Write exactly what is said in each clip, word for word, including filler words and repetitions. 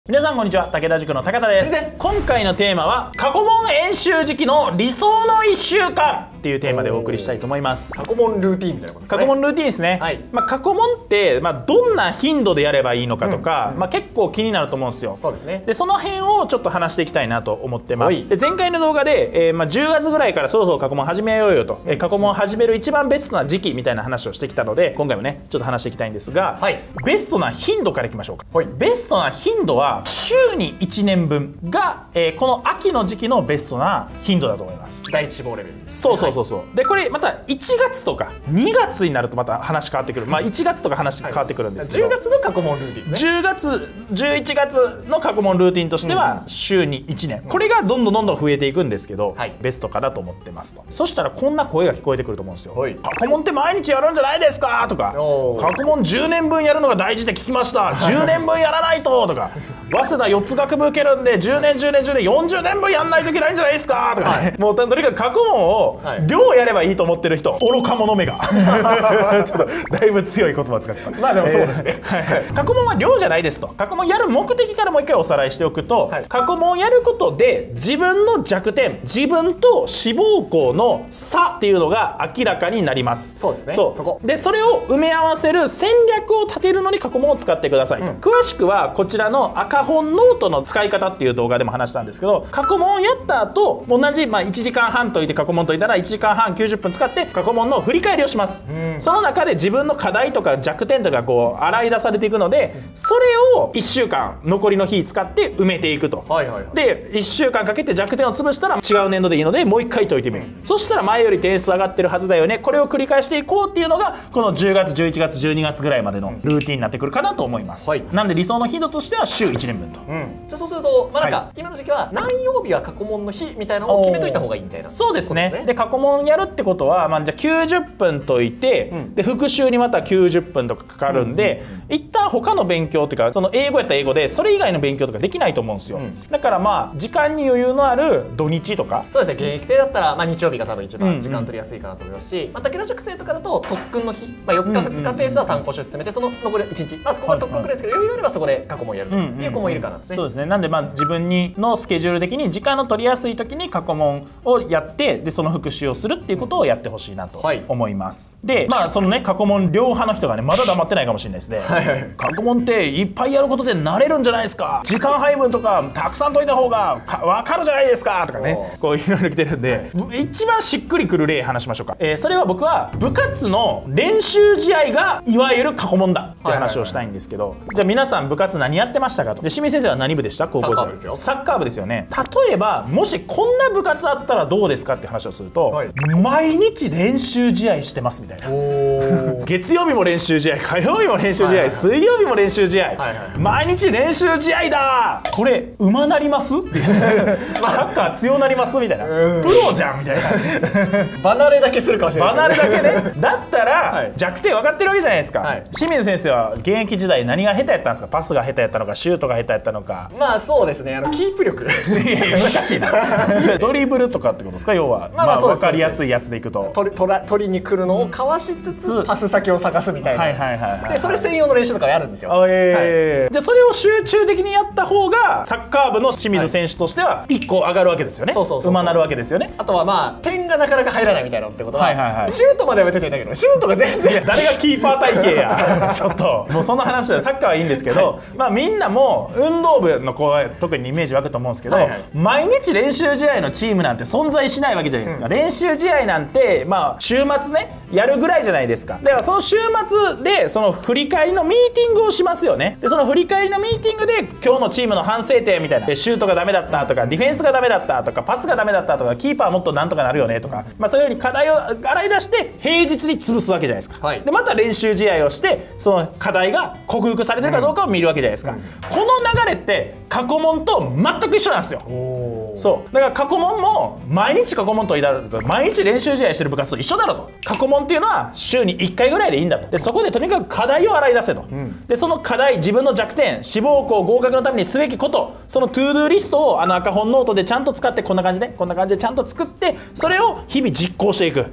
皆さんこんにちは、武田塾の高田です。今回のテーマは過去問演習時期の理想のいっしゅうかんっていうテーマでお送りしたいと思います。 過去問ルーティンみたいなことですね。 過去問ルーティンですね。はい、まあ過去問ってまあどんな頻度でやればいいのかとか、うんうん、まあ結構気になると思うんですよ。そうですね。でその辺をちょっと話していきたいなと思ってます。で前回の動画で、えー、まあじゅうがつぐらいからそろそろ過去問始めようよと、えー、過去問を始める一番ベストな時期みたいな話をしてきたので、今回もねちょっと話していきたいんですが、はい、ベストな頻度からいきましょうか。はい、ベストな頻度は週にいちねんぶんが、えー、この秋の時期のベストな頻度だと思います。 第一志望レベル。 そうそうそうそう、はい、でこれまたいちがつとかにがつになるとまた話変わってくる。まあいちがつとか話変わってくるんですけど、 はい、じゅうがつの過去問ルーティンですね。じゅうがつじゅういちがつの過去問ルーティンとしては週にいちねん、これがどんどんどんどん増えていくんですけど、はい、ベストかなと思ってますと。そしたらこんな声が聞こえてくると思うんですよ。はい、過去問って毎日やるんじゃないですかとか、過去問じゅうねんぶんやるのが大事って聞きました、じゅうねんぶんやらないととか、早稲田よっつ学部受けるんでじゅうねんじゅうねんじゅうねんよんじゅうねんぶんやんないといけないんじゃないですかとか、はい、もうとにかく過去問を量やればいいと思ってる人、愚か者めがちょっとだいぶ強い言葉を使っちゃった。 まあでもそうですね、 えーはい、過去問は量じゃないですと。過去問やる目的からもう一回おさらいしておくと、はい、過去問をやることで自分の弱点、自分と志望校の差っていうのが明らかになります。 そうですね。 そう、そこでそれを埋め合わせる戦略を立てるのに過去問を使ってくださいと、うん、詳しくはこちらの赤本ノートの使い方っていう動画でも話したんですけど、過去問をやった後同じ、まあ、いちじかんはん解いて過去問解いたらいちじかんはんきゅうじゅっぷん使って過去問の振り返りをします。うん、その中で自分の課題とか弱点とかこう洗い出されていくので、それをいっしゅうかん残りの日使って埋めていくと。はいはいはい、でいっしゅうかんかけて弱点を潰したら違う年度でいいのでもう一回解いてみる。うん、そしたら前より点数上がってるはずだよね。これを繰り返していこうっていうのがこのじゅうがつじゅういちがつじゅうにがつぐらいまでのルーティンになってくるかなと思います。はい、なんで理想の頻度としては週いちねんぶんと。うん、 じゃあそうすると、まあなんか、はい、今の時期は何曜日は過去問の日みたいなのを決めといた方がいいみたいな。 そうですね。で、ね、過去問やるってことは、まあ、じゃあきゅうじゅっぷん解いて、うん、で復習にまたきゅうじゅっぷんとかかかるんで、一旦他の勉強っていうか、その英語やったら英語でそれ以外の勉強とかできないと思うんですよ。うん、だからまあ時間に余裕のある土日とか。 そうですね。現役生だったら、まあ、日曜日が多分一番時間取りやすいかなと思いますし、うんうん、まあ、武田塾生とかだと特訓の日、まあ、よっかふつかペースは参考書進めて、その残りいちにち、まあ、ここは特訓くらいですけど、余裕があればそこで過去問やるという子もいるかなと、ね。 そうですね。なんでまあ自分にのスケジュール的に時間の取りやすい時に過去問をやって、でその復習をするっていうことをやってほしいなと思います。はい、でまあそのね過去問両派の人がねまだ黙ってないかもしれないですね。はいはい、過去問っていっぱいやることで慣れるんじゃないですか、時間配分とかたくさん解いた方がか分かるじゃないですかとかね、こういろいろ来てるんで、はい、一番しっくりくる例話しましょうか。えー、それは僕は部活の練習試合がいわゆる過去問だって話をしたいんですけど、じゃあ皆さん部活何やってましたかと。で清水先生は何部でした？高校時代。サッカー部ですよね。例えばもしこんな部活あったらどうですかって話をすると、はい、毎日練習試合してますみたいな。月曜日も練習試合、火曜日も練習試合、水曜日も練習試合、はいはい、毎日練習試合だ、これうまなりますってサッカー強なりますみたいな、プロじゃんみたいな離れだけするかもしれない。 離れだけね。だったら、はい、弱点分かってるわけじゃないですか。はい、清水先生は現役時代何が下手やったんですか？パスが下手やったのかシュートが下手やったのか。 まあそうですね、あのキープ力いやいや難しいなドリブルとかってことですか？要はまあ分かりやすいやつでいくと、 取り取ら取りに来るのをかわしつつパス先を探すみたいな。でそれ専用の練習とかやるんですよ。 えーはい、じゃあそれを集中的にやった方がサッカー部の清水選手としてはいっこ上がるわけですよね。うまなるわけですよね。 あとはまあ点がなかなか入らないみたいなってことは、シュートまでは出てんだけどシュートが全然誰がキーパー体型やちょっともうその話はサッカーはいいんですけど、はい、まあみんなも運動部の子は特にイメージ湧くと思うんですけど、はいはい、毎日練習試合のチームなんて存在しないわけじゃないですか。うん、練習試合なんてまあ週末ねやるぐらいじゃないですか。だからその週末でその振り返りのミーティングをしますよね。でその振り返りのミーティングで今日のチームの反省点みたいな、シュートがダメだったとかディフェンスがダメだったとかパスがダメだったとかキーパーもっとなんとかなるよねとか、まあそういうように課題を洗い出して平日に潰すわけじゃないですか。はい、でまた練習試合をしてその課題が克服されてるかどうかを見るわけじゃないですか。うん、この流れって過去問と全く一緒なんですよ。そうだから過去問も毎日過去問といたら毎日練習試合してる部活と一緒だろと。過去問っていうのは週にいっかいぐらいでいいんだと。でそこでとにかく課題を洗い出せと。うん、でその課題、自分の弱点、志望校合格のためにすべきこと、そのトゥードゥーリストをあの赤本ノートでちゃんと使って、こんな感じでこんな感じでちゃんと作って、それを日々実行していく。うん、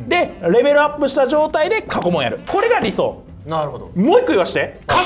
でレベルアップした状態で過去問やる。これが理想。 なるほど。 もう一個言わして、過去問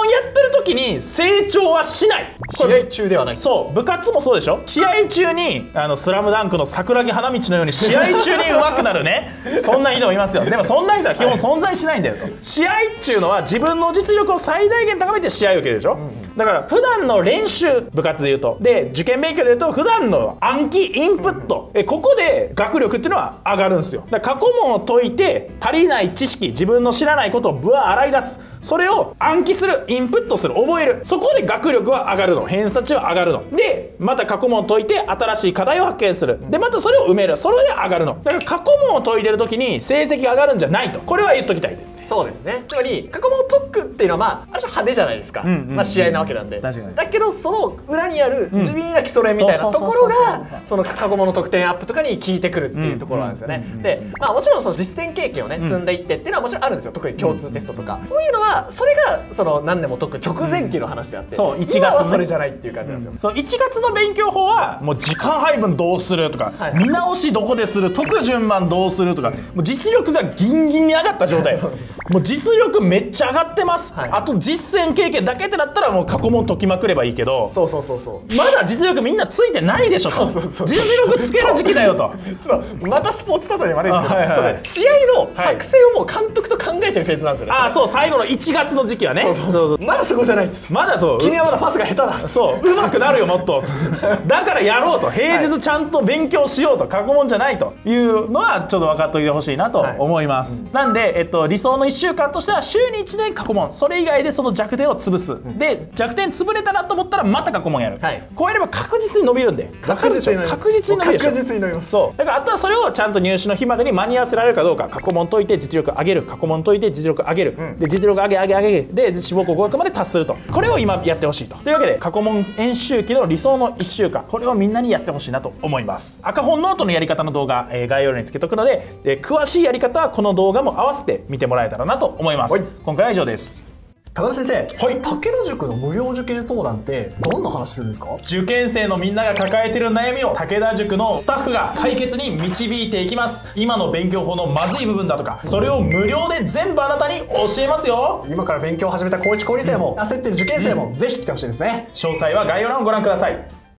やってる時に成長はしない。 試合中ではない。 そう部活もそうでしょ。試合中にあのスラムダンクの桜木花道のように試合中に上手くなるねそんな人もいますよ。でもそんな人は基本存在しないんだよと。試合っていうのは自分の実力を最大限高めて試合を受けるでしょ、うんうん、だから普段の練習、部活でいうとで受験勉強でいうと普段の暗記インプット、えここで学力っていうのは上がるんですよ。だから過去問を解いて足りない知識、自分の知らないことをぶわ洗い出す、それを暗記する、インプットする、覚える、そこで学力は上がるの、偏差値は上がるので、また過去問を解いて新しい課題を発見する、でまたそれを埋める、それで上がるの。だから過去問を解いてる時に成績が上がるんじゃないと、これは言っときたいですね。 そうですね。つまり過去問を解くっていうのはまあある種派手じゃないですか、まあ試合なわけなんで。だけどその裏にある地味な基礎練みたいなところがその過去問の得点アップとかに効いてくるっていうところなんですよね。でまあもちろんその実践経験をね積んでいってっていうのはもちろんあるんですよ。特に共通テストとかそういうのはそれがその何年も解く直前期の話であって、そういちがつはそれじゃないっていう感じなんですよ。 そういちがつの勉強法はもう時間配分どうするとか、見直しどこでする、解く順番どうするとか、もう実力がギンギンに上がった状態もう実力めっちゃ上がってます、はい、あと実践経験だけってなったらもう過去問解きまくればいいけど、 そうそうそうそうまだ実力みんなついてないでしょと。実力つける時期だよと。 ちょっとまたスポーツ例え悪いですけど、はいはいはい、試合の作戦をもう監督と考えてるフェーズなんですよね。 ああそう、最後のいちがつの時期はね。そうそうそうまだそこじゃないです。 まだそう、 君はまだパスが下手だ。 そう上手くなるよもっとだからやろうと、平日ちゃんと勉強しようと、過去問じゃないというのはちょっと分かっといてほしいなと思います、はい、うん、なんで、えっと、理想のいっしゅうかんとしては週にいちねん過去問、それ以外でその弱点を潰す、うん、で弱点潰れたなと思ったらまた過去問やる、はい、こうやれば確実に伸びるんで、 確実に確実に伸びるでしょ。 確実に伸びます。 そうだからあとはそれをちゃんと入試の日までに間に合わせられるかどうか、過去問解いて実力上げる、過去問解いて実力上げる、うん、で実力上げ上げ上げで志望校合格まで達すると、これを今やってほしいと。というわけで過去問演習期の理想のいっしゅうかん、これをみんなにやってほしいなと思います。赤本ノートのやり方の動画、えー、概要欄につけとくので、えー、詳しいやり方はこの動画も合わせて見てもらえたらなと思います。今回は以上です。 高田先生、はい、武田塾の無料受験相談ってどんな話するんですか？ 受験生のみんなが抱えてる悩みを武田塾のスタッフが解決に導いていきます。今の勉強法のまずい部分だとか、それを無料で全部あなたに教えますよ。 今から勉強を始めた高いち高に生も、うん、焦ってる受験生も、うん、ぜひ来てほしいですね。 詳細は概要欄をご覧ください。